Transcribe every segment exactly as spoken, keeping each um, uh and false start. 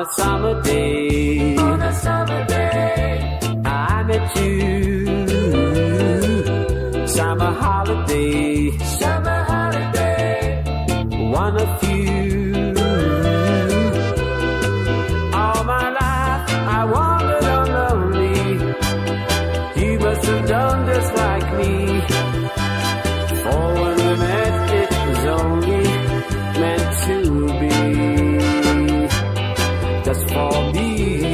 a summer day, on a summer day, I met you. Summer holiday, summer holiday, one of you. All my life I wandered on lonely. You must have done just like me. For when we met, it was only meant to be. Just for me,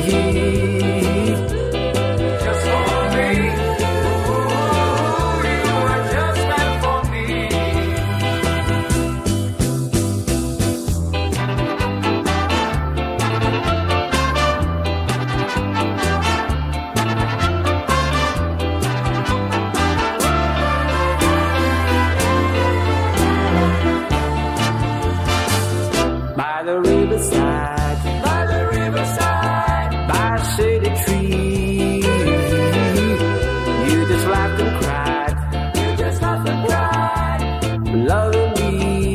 just for me. Ooh, you were just meant for me. by the riverside, By the riverside, by a shady tree, you just laughed and cried, you just laughed and cried, loving me.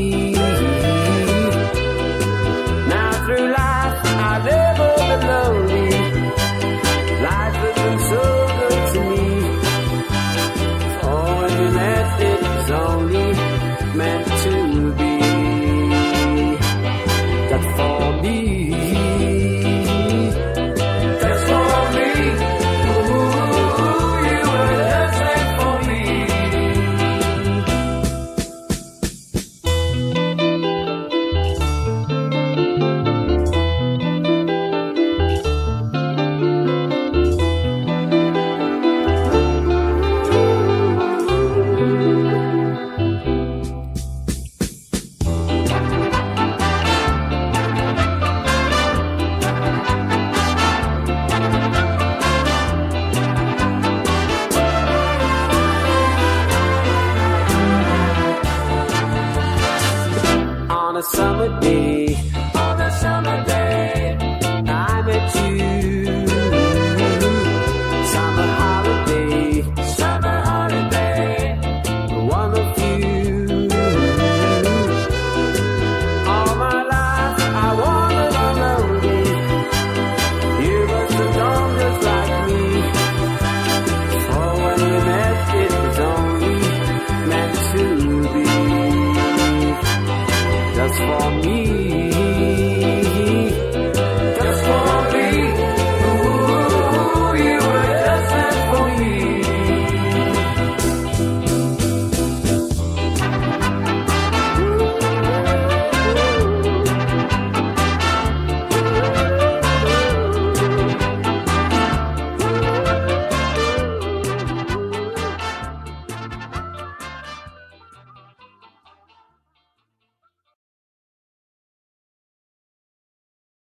Now through life I've never been lonely. Life has been so good to me. For when we met, it was only meant to be. Just for me, just for me. Ooh, you were just meant for me. on a summer day, On a summer day, I met you. Summer holiday, summer holiday, one of you. All my life I wandered on lonely. You must have done just like me. For when we met, it was only meant to be. Just for me.